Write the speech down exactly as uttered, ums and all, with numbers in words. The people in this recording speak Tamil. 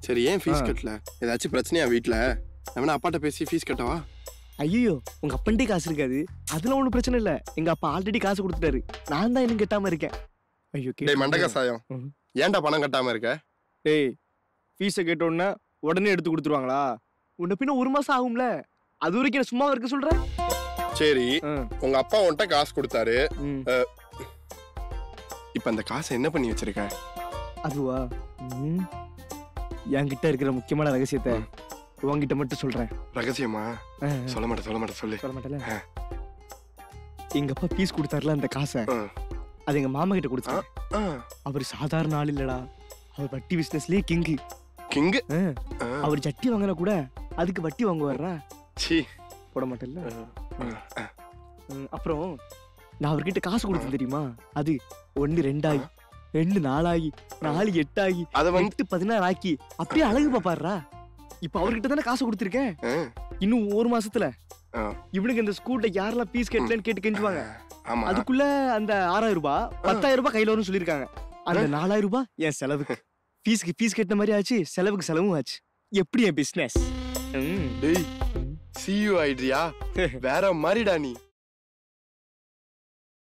சரி ஏன் ஃபீஸ் கட்டல? ஏதாச்சும் பிரச்சனையா வீட்ல? நான் அப்பாட்ட பேசி ஃபீஸ் கட்டவா? ஐயோ உங்க அப்பன்ட்டே காசு இருக்காது. அதெல்லாம் ஒன்றும் பிரச்சனை இல்லை. எங்க அப்பா ஆல்ரெடி காசு கொடுத்துட்டாரு. நான் தான் இன்னும் கட்டாம இருக்கேன். ஐயோ டேய் மண்டகசாயம், ஏன்டா பணம் கட்டாம இருக்க? டேய் ஃபீஸை கேட்டோன்னா உடனே எடுத்து கொடுத்துருவாங்களா? உன்ன பின்ன ஒரு மாசம் ஆகும்ல, அது வரைக்கும் என்ன சும்மா இருக்க சொல்ற? சரி உங்க அப்பா உன்கிட்ட காசு கொடுத்தாரு. இப்ப அந்த காசை என்ன பண்ணி வச்சிருக்க? அதுவா, என்கிட்ட இருக்கிற முக்கியமான ரகசியத்தை உங்ககிட்ட மட்டும் சொல்றேன். ரகசியமா? சொல்ல மாட்டேன் சொல்ல மாட்டேன் சொல்லு. சொல்ல மாட்டேல. எங்க அப்பா பீஸ் கொடுத்தாருல அந்த காசை, அது எங்க மாமா கிட்ட கொடுத்தாரு. அவர் சாதாரண ஆள் இல்லடா, அவர் வட்டி பிசினஸ்லயே கிங்கு. கிங்கு? அவர் சட்டி வாங்கினா கூட அதுக்கு வட்டி வாங்குவாரா? சீ போட மாட்டேல்ல. அப்புறம் நான் அவர்கிட்ட காசு கொடுத்தேன் தெரியுமா? அது ஒன்னு ரெண்டாகி, ரெண்டு நாலாகி, நாலு எட்டாகி, அதை வந்துட்டு பதினாறு ஆக்கி அப்படியே அழகு பாப்பாருடா. இப்ப அவர்கிட்ட தானே காசு கொடுத்துருக்கேன். இன்னும் ஒரு மாசத்துல இவனுக்கு இந்த ஸ்கூல்ல யாரெல்லாம் பீஸ் கட்டலன்னு கேட்டு கெஞ்சுவாங்க. அதுக்குள்ள அந்த ஆறாயிரம் ரூபாய் பத்தாயிரம் ரூபாய் கையில வரும்னு சொல்லிருக்காங்க. அந்த நாலாயிரம் ரூபாய் என் செலவுக்கு. பீஸ்க்கு பீஸ் கட்டின மாதிரி ஆச்சு, செலவுக்கு செலவும் ஆச்சு. எப்படி என் பிசினஸ்? டேய் சி யூ ஐடியா வேற மாதிரிடா நீ.